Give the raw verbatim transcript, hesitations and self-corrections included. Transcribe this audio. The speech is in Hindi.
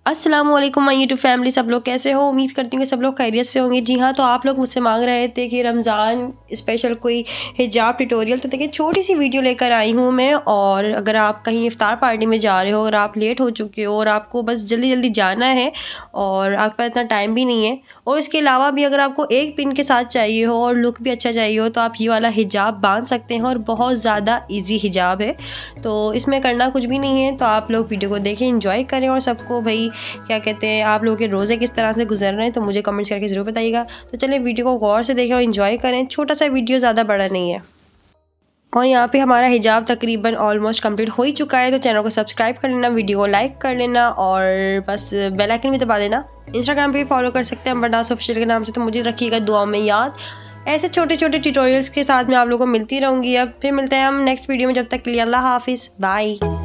अस्सलामुअलैकुम माय यूट्यूब फैमिली, सब लोग कैसे हो। उम्मीद करती हूँ कि सब लोग खैरियत से होंगे। जी हाँ, तो आप लोग मुझसे मांग रहे थे कि रमज़ान स्पेशल कोई हिजाब ट्यूटोरियल, तो देखिए छोटी सी वीडियो लेकर आई हूँ मैं। और अगर आप कहीं इफ्तार पार्टी में जा रहे हो और आप लेट हो चुके हो और आपको बस जल्दी जल्दी जाना है और आपके पास इतना टाइम भी नहीं है, और इसके अलावा भी अगर आपको एक पिन के साथ चाहिए हो और लुक भी अच्छा चाहिए हो, तो आप ये वाला हिजाब बांध सकते हैं। और बहुत ज़्यादा ईजी हिजाब है, तो इसमें करना कुछ भी नहीं है। तो आप लोग वीडियो को देखें, इंजॉय करें। और सबको भाई क्या कहते हैं, आप लोगों के रोज़े किस तरह से गुजर रहे हैं तो मुझे कमेंट्स करके ज़रूर बताइएगा। तो चलिए वीडियो को गौर से देखें और इन्जॉय करें। छोटा सा वीडियो, ज़्यादा बड़ा नहीं है। और यहाँ पे हमारा हिजाब तकरीबन ऑलमोस्ट कंप्लीट हो ही चुका है। तो चैनल को सब्सक्राइब कर लेना, वीडियो को लाइक कर लेना और बस बेल आइकन भी दबा देना। इंस्टाग्राम पे भी फॉलो कर सकते हैं अम्बरनाज़ ऑफिशियल के नाम से। तो मुझे रखिएगा दुआ में याद। ऐसे छोटे छोटे ट्यूटोरियल्स के साथ मैं आप लोगों को मिलती रहूँगी। अब फिर मिलते हैं हम नेक्स्ट वीडियो में। जब तक के लिए अल्लाह हाफिज़, बाय।